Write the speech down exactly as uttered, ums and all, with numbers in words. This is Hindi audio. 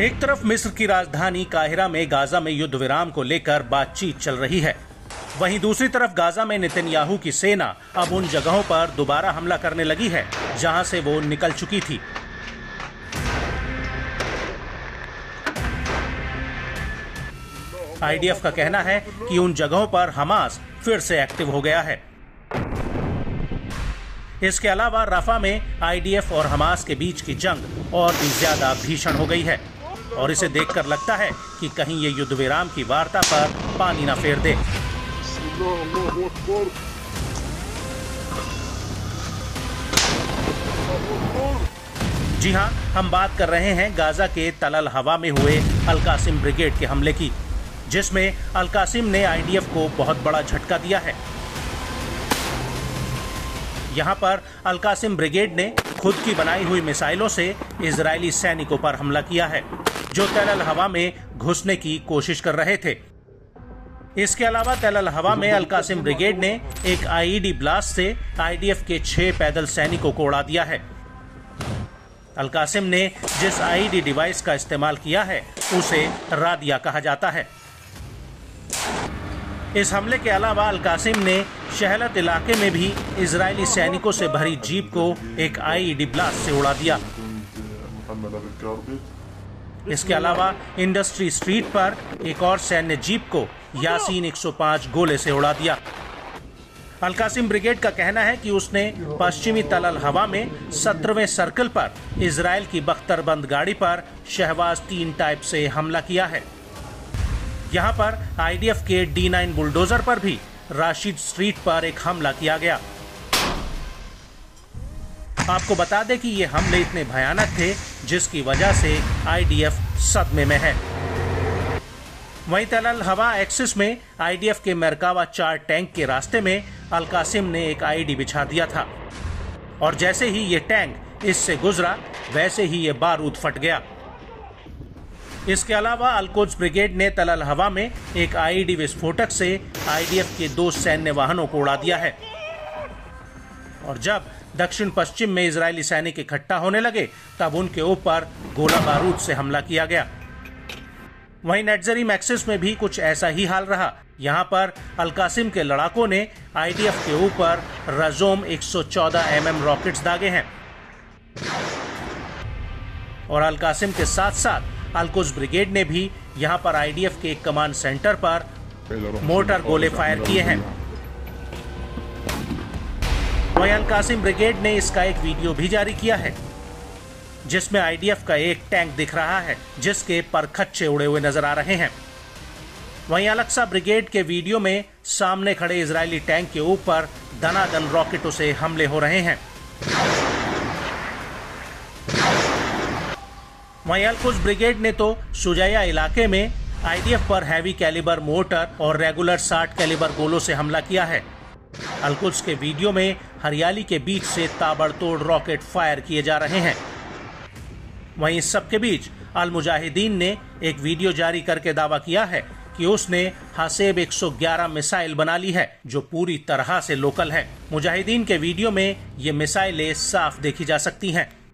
एक तरफ मिस्र की राजधानी काहिरा में गाजा में युद्ध विराम को लेकर बातचीत चल रही है, वहीं दूसरी तरफ गाजा में नेतन्याहू की सेना अब उन जगहों पर दोबारा हमला करने लगी है जहां से वो निकल चुकी थी। आईडीएफ का कहना है कि उन जगहों पर हमास फिर से एक्टिव हो गया है। इसके अलावा रफा में आईडीएफ और हमास के बीच की जंग और भी ज्यादा भीषण हो गई है और इसे देखकर लगता है कि कहीं ये युद्ध विराम की वार्ता पर पानी न फेर दे। जी हां, हम बात कर रहे हैं गाजा के तल अल हवा में हुए अल कासिम ब्रिगेड के हमले की, जिसमें अल कासिम ने आईडीएफ को बहुत बड़ा झटका दिया है। यहां पर अल कासिम ब्रिगेड ने खुद की बनाई हुई मिसाइलों से इजरायली सैनिकों पर हमला किया है जो तल अल हवा में घुसने की कोशिश कर रहे थे। इसके अलावा तल अल हवा में अल कासिम ब्रिगेड ने एक आईईडी ब्लास्ट से आईडीएफ के छह पैदल सैनिकों को उड़ा दिया है। अल कासिम ने जिस आईईडी डिवाइस का इस्तेमाल किया है उसे रादिया कहा जाता है। इस हमले के अलावा अल कासिम ने शहलत इलाके में भी इजरायली सैनिकों से भरी जीप को एक आईईडी ब्लास्ट से उड़ा दिया। इसके अलावा इंडस्ट्री स्ट्रीट पर एक और सैन्य जीप को यासीन एक सौ पाँच गोले से उड़ा दिया। अल कासिम ब्रिगेड का कहना है कि उसने पश्चिमी तल अल हवा में सत्रहवें सर्कल पर इजरायल की बख्तरबंद गाड़ी पर शहबाज तीन टाइप से हमला किया है। यहां पर आईडीएफ के डी नाइन बुलडोजर पर भी राशिद स्ट्रीट पर एक हमला किया गया। आपको बता दें कि ये हमले इतने भयानक थे जिसकी वजह से आईडीएफ सदमे में है। वहीं तल अल हवा एक्सिस में आईडीएफ के मरकावा चार टैंक के रास्ते में अल कासिम ने एक आईडी बिछा दिया था और जैसे ही ये टैंक इससे गुजरा वैसे ही ये बारूद फट गया। इसके अलावा अल कुद्स ब्रिगेड ने तल अल हवा में एक आईईडी विस्फोटक से आईडीएफ के दो सैन्य वाहनों को उड़ा दिया है और जब दक्षिण पश्चिम में इजरायली सैनिक इकट्ठा होने लगे तब उनके ऊपर गोला बारूद से हमला किया गया। वहीं नेट्जरीम एक्सिस में भी कुछ ऐसा ही हाल रहा। यहां पर अल कासिम के लड़ाकों ने आईडीएफ के ऊपर रजोम एक सौ चौदह एम एम रॉकेट्स दागे हैं और अल कासिम के साथ साथ अल कुद्स ब्रिगेड ने भी यहां पर आईडीएफ के कमांड सेंटर पर मोर्टार गोले फायर किए हैं। वहीं अल कासिम ब्रिगेड ने इसका एक वीडियो भी जारी किया है जिसमें आईडीएफ का एक टैंक दिख रहा है जिसके परखच्चे उड़े हुए नजर आ रहे हैं। वहीं अलक्सा ब्रिगेड के वीडियो में सामने खड़े इजरायली टैंक के ऊपर दनादन रॉकेटों से हमले हो रहे हैं। वहीं अल कुद्स ब्रिगेड ने तो शुजाया इलाके में आईडीएफ पर हैवी कैलिबर मोर्टर और रेगुलर साठ कैलिबर गोलों से हमला किया है। अल कुद्स के वीडियो में हरियाली के बीच से ताबड़तोड़ रॉकेट फायर किए जा रहे हैं। वहीं इस सब के बीच अल मुजाहिदीन ने एक वीडियो जारी करके दावा किया है कि उसने हसेब एक सौ ग्यारह मिसाइल बना ली है जो पूरी तरह से लोकल है। मुजाहिदीन के वीडियो में ये मिसाइलें साफ देखी जा सकती हैं।